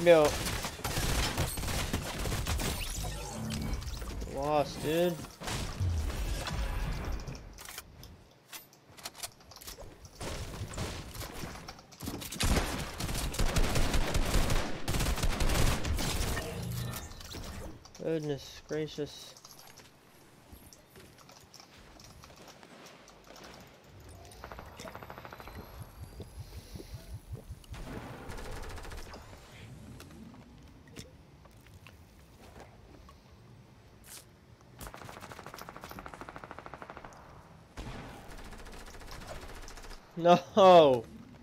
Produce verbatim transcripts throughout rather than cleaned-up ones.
me out. Lost, dude. Goodness gracious. No.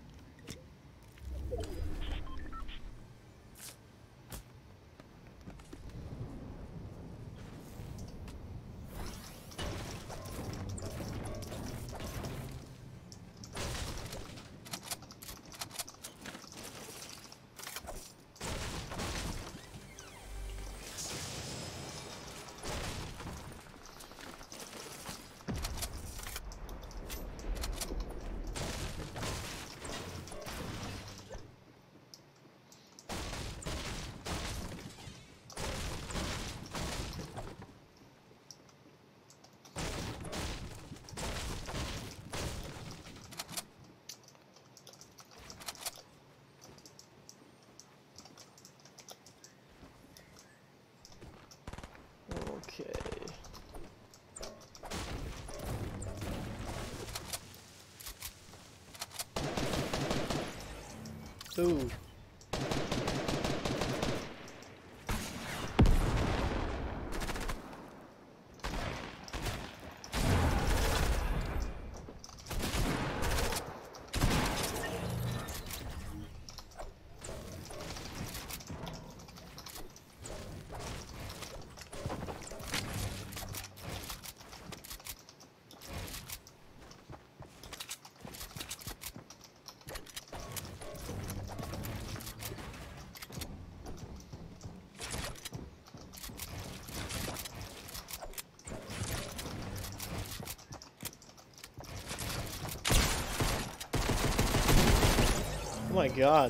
Okay. Ooh. Oh my god.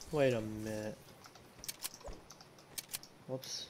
Wait a minute. Whoops.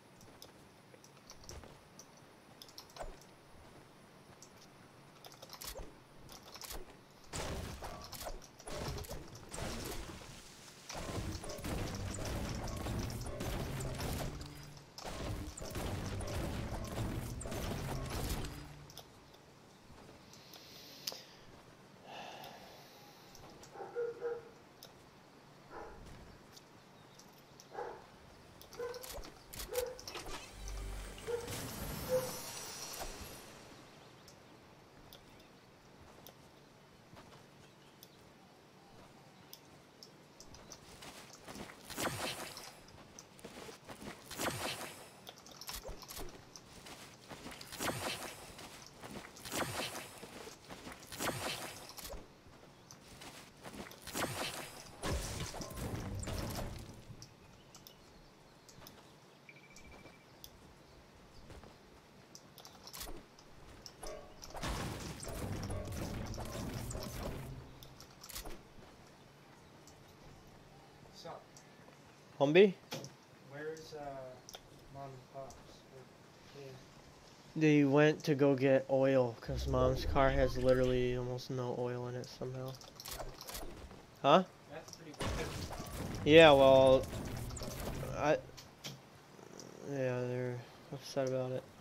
Sup? Humby? Where's uh, mom and pops? Or, yeah. They went to go get oil because mom's car has literally almost no oil in it somehow. Huh? That's pretty good. Yeah, well, I. Yeah, they're upset about it.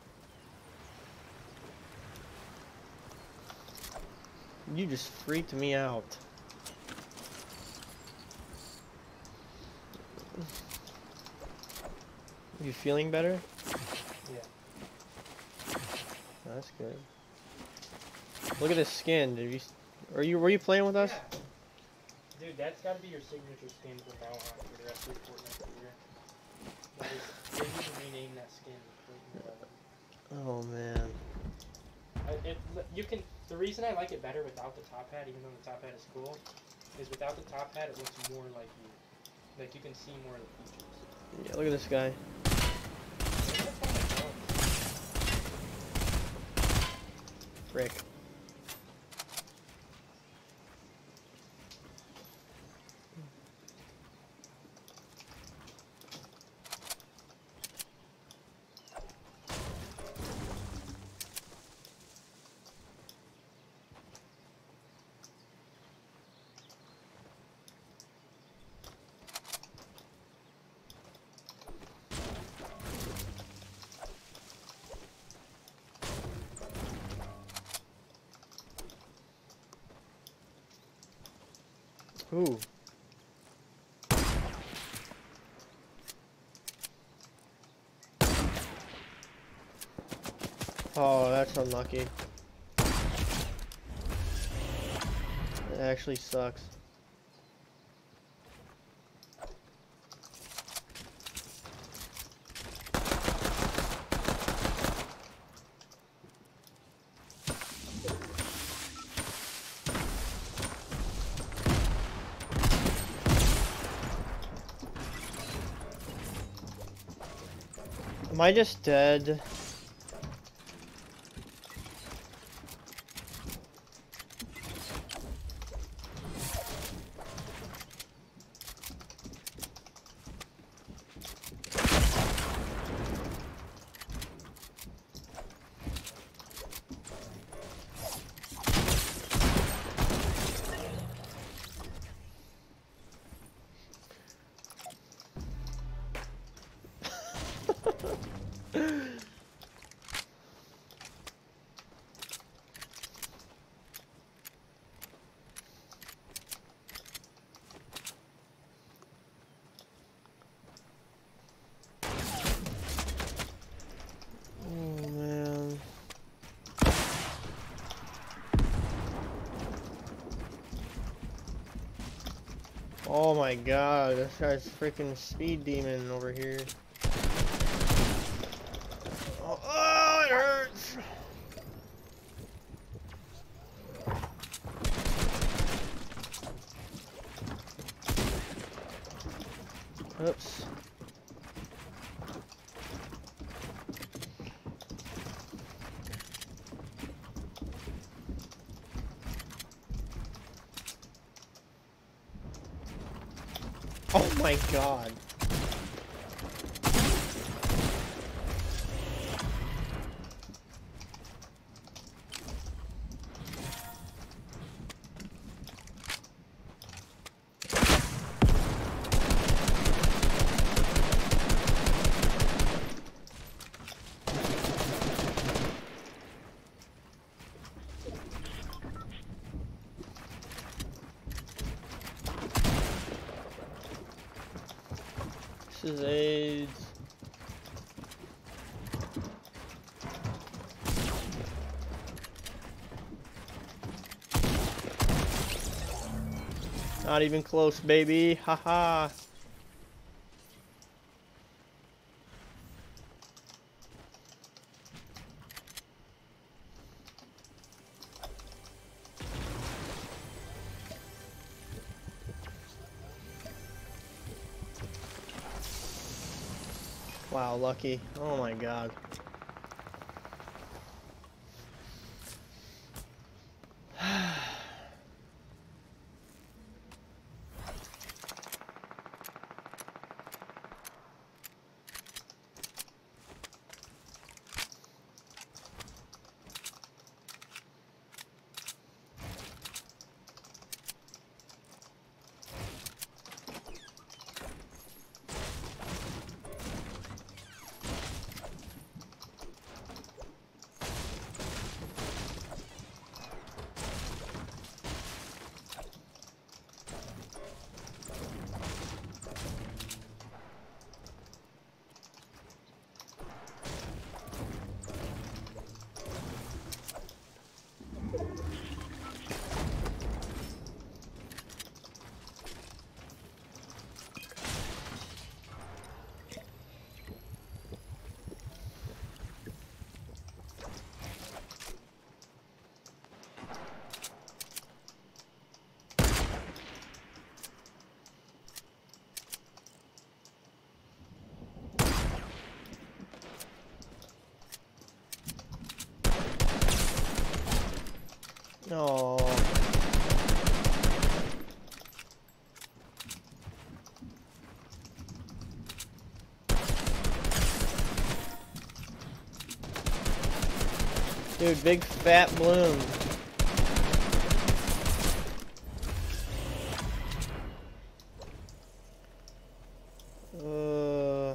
You just freaked me out. You feeling better? Yeah. Oh, that's good. Look at this skin. Did you? Are you? Were you playing with us? Yeah. Dude, that's gotta be your signature skin from now on for the rest of your Fortnite career. That is, they need to rename that skin to Fortnite eleven. Oh man. I, it, you can. The reason I like it better without the top hat, even though the top hat is cool, is without the top hat, it looks more like you. Like you can see more of the features. Yeah, look at this guy. Frick. Ooh. Oh, that's unlucky. It actually sucks. Am I just dead? Oh man. Oh my god, this guy's freaking speed demon over here. Oh, oh it hurts! Oops. Oh my god. This is AIDS. Not even close, baby. Haha. Wow, lucky. Oh my god. No. Dude, big fat bloom. Uh.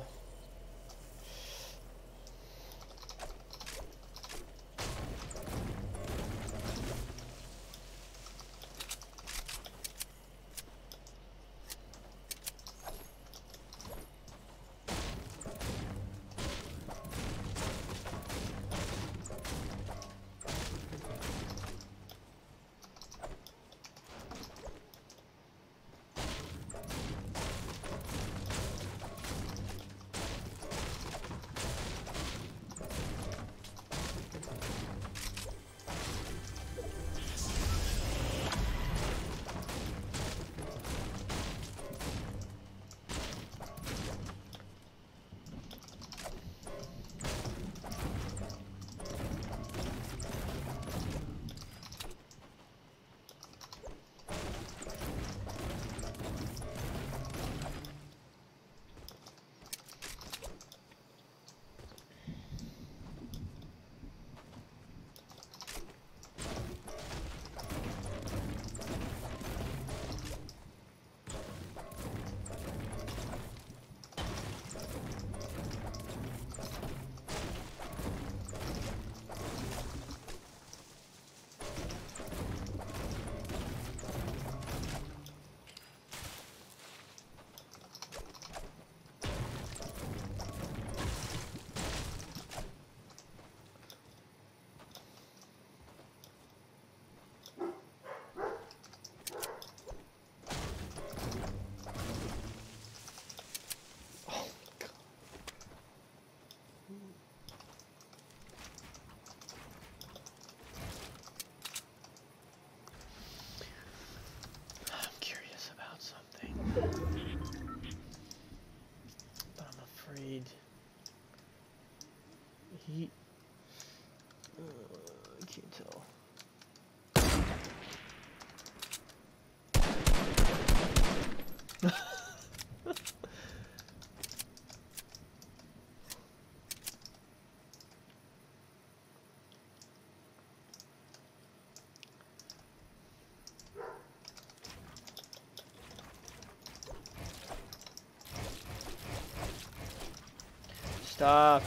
Stop.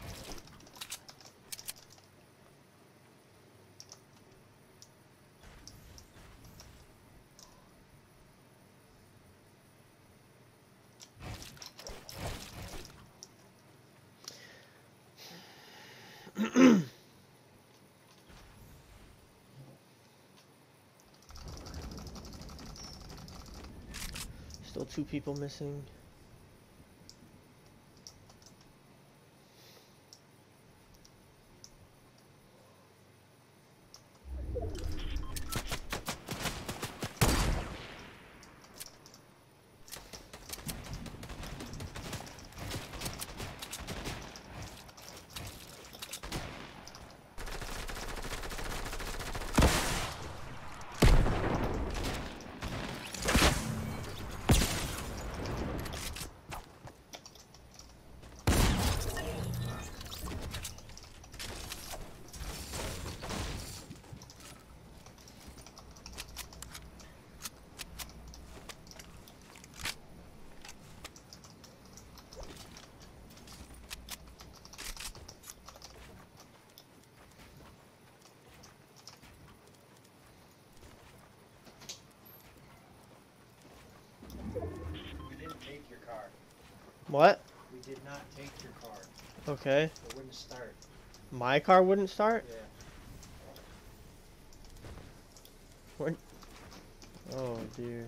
Still two people missing. Take your car. What? We did not take your car. Okay. It wouldn't start. My car wouldn't start? Yeah. Where? Oh dear.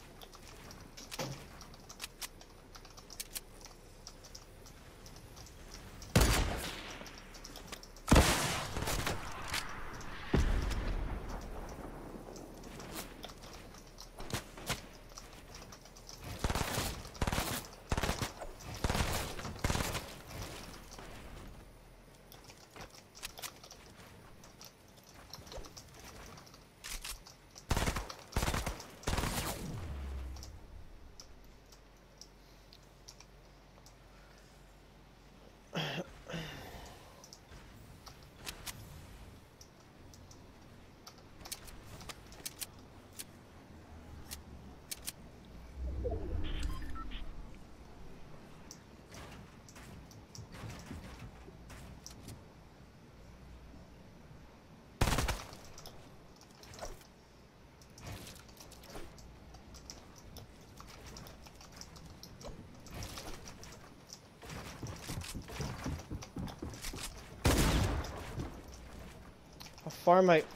How far am I?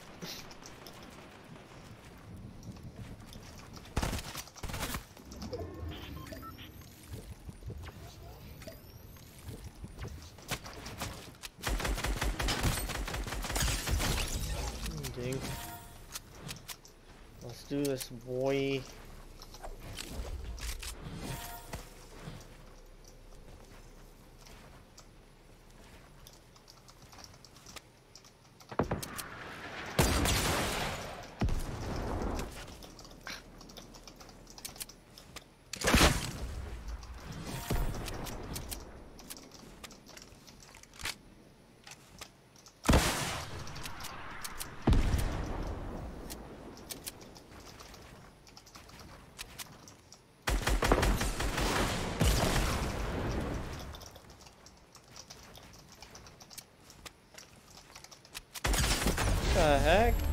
Ding. Let's do this, boy. What the heck?